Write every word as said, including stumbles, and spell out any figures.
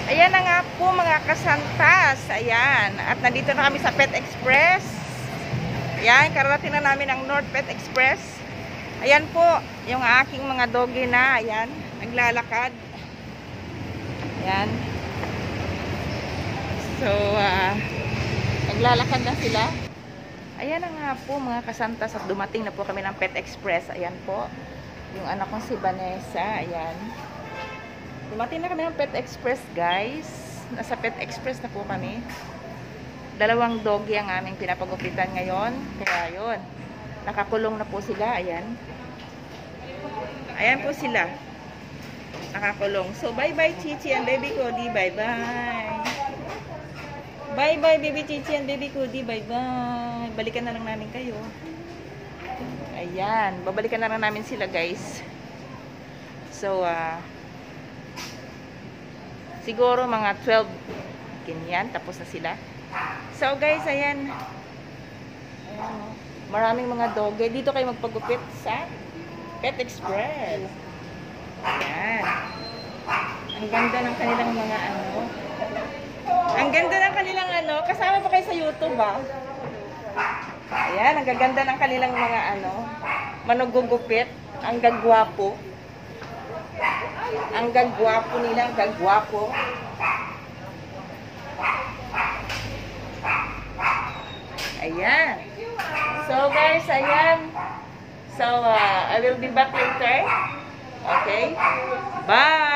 Ayan na nga po mga kasantas. Ayan. At nandito na kami sa Pet Express. Ayan, kararating na namin ang North Pet Express. Ayan po, yung aking mga doggy na. Ayan, naglalakad. Ayan. So, uh, naglalakad na sila. Ayan na nga po mga kasantas. At dumating na po kami ng Pet Express. Ayan po. Yung anak kong si Vanessa. Ayan. Dumating na kami ng Pet Express, guys. Nasa Pet Express na po kami. Dalawang doggy ang aming pinapagupitan ngayon. Kaya yun. Nakakulong na po sila. Ayan. Ayan po sila. Nakakulong. So, bye-bye, Chichi and Baby Cody. Bye-bye. Bye-bye, Baby Chichi and Baby Cody. Bye-bye. Balikan na lang namin kayo. Ayan. Babalikan na lang namin sila, guys. So, ah... Uh, siguro mga twelve ganyan, tapos na sila. So guys, ayan. Ayan, maraming mga doggy. Dito kayo magpagupit sa Pet Express. Ayan. Ang ganda ng kanilang mga ano. Ang ganda ng kanilang ano. Kasama pa kayo sa YouTube, ah. Ayan, ang gaganda ng kanilang mga ano. Manugugupit. Ang gagwapo. Ang gagwapo nila, ang gagwapo. Ayan. So guys, ayan. So, uh, I will be back later. Okay? Bye!